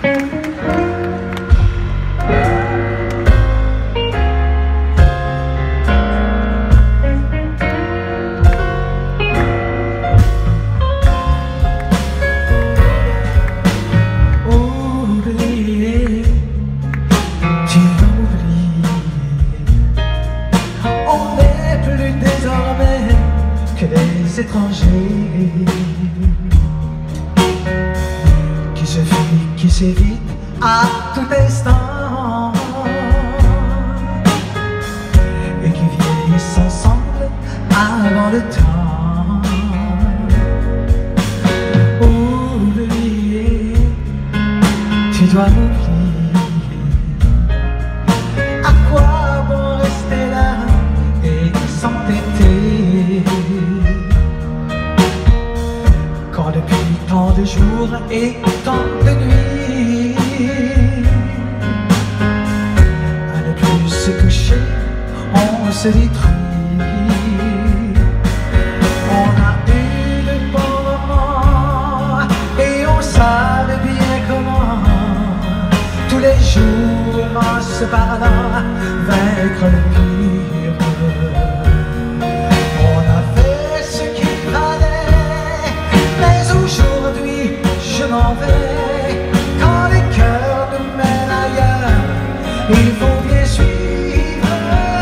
Étrangers qui se fuient, qui s'évitent à tout instant et qui vieillissent ensemble avant le temps. Oublier, tu dois m'oublier. À quoi bon rester là et s'entêter quand depuis tant de jours et tant de nuits à ne plus se coucher, on se détruit. On a eu de bons moments et on savait bien comment tous les jours en se parlant vaincre le pire. On a fait ce qu'il fallait, mais aujourd'hui je m'en vais. Quand le cœur nous mène ailleurs, il faut bien suivre.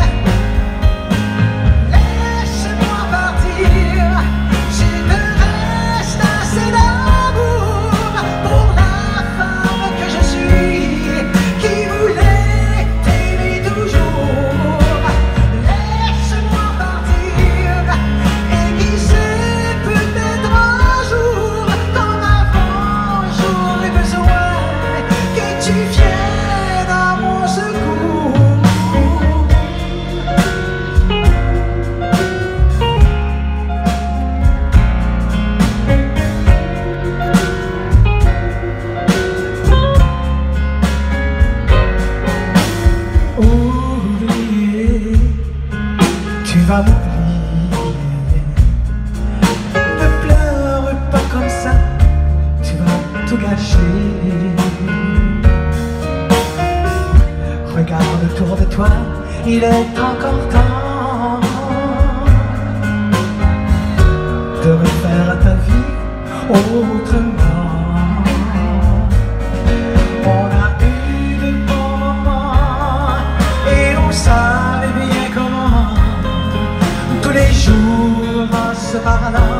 Laisse-moi partir, s'il te reste assez d'amour pour la femme que je suis, qui voulait t'aimer toujours. Laisse-moi partir, et qui sait, peut-être un jour, comme avant, j'aurai besoin que tu viennes à mon secours. Oublier, tu vas m'oublier. Ne pleure pas comme ça, tu vas tout gâcher. Regarde autour de toi, il est encore temps de refaire ta vie autrement. On a eu de bons moments et on savait bien comment tous les jours en se parlant